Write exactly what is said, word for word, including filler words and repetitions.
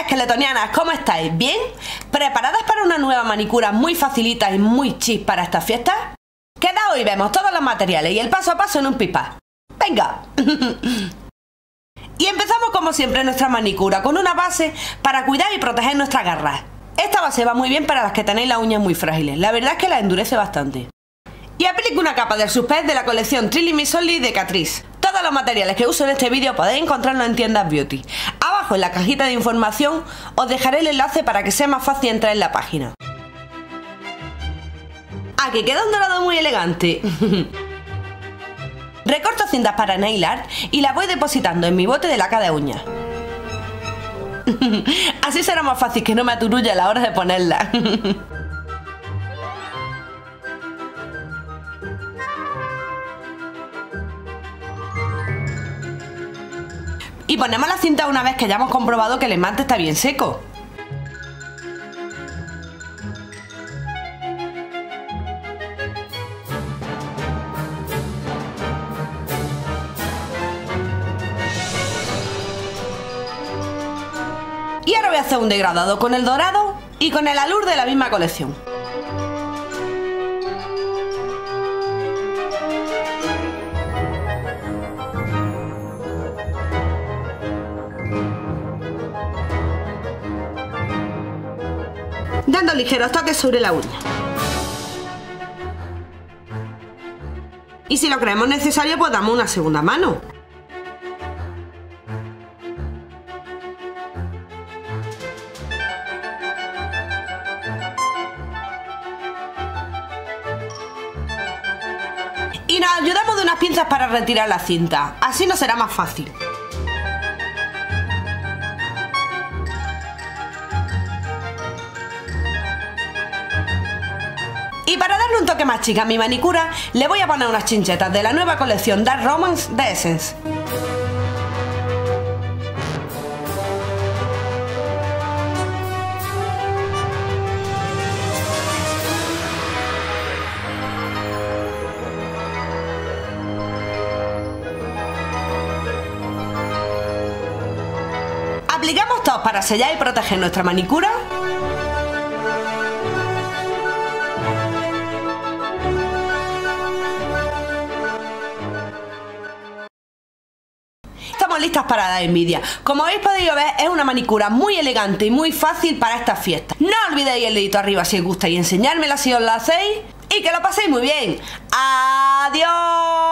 esqueletonianas, ¿cómo estáis? ¿Bien? ¿Preparadas para una nueva manicura muy facilita y muy chis para estas fiestas? Quedaos y vemos todos los materiales y el paso a paso en un pipa. ¡Venga! Y empezamos como siempre nuestra manicura con una base para cuidar y proteger nuestras garras. Esta base va muy bien para las que tenéis las uñas muy frágiles, la verdad es que la endurece bastante. Y aplico una capa del Suspect de la colección Trilly Me Solid de Catrice. Todos los materiales que uso en este vídeo podéis encontrarlos en tiendas beauty. Abajo en la cajita de información os dejaré el enlace para que sea más fácil entrar en la página. ¡Ah, que queda un dorado muy elegante! Recorto cintas para nail art y las voy depositando en mi bote de laca de uñas. Así será más fácil que no me aturulle a la hora de ponerlas. Y ponemos la cinta una vez que hayamos comprobado que el esmalte está bien seco. Y ahora voy a hacer un degradado con el dorado y con el alur de la misma colección. Dando ligeros toques sobre la uña. Y si lo creemos necesario, pues damos una segunda mano. Y nos ayudamos de unas pinzas para retirar la cinta, así nos será más fácil. Y para darle un toque más chica a mi manicura, le voy a poner unas chinchetas de la nueva colección Dark Romance de Essence. Aplicamos todos para sellar y proteger nuestra manicura. Estamos listas para dar envidia. Como habéis podido ver, es una manicura muy elegante y muy fácil para estas fiestas. No olvidéis el dedito arriba si os gusta y enseñármela si os la hacéis. Y que lo paséis muy bien. ¡Adiós!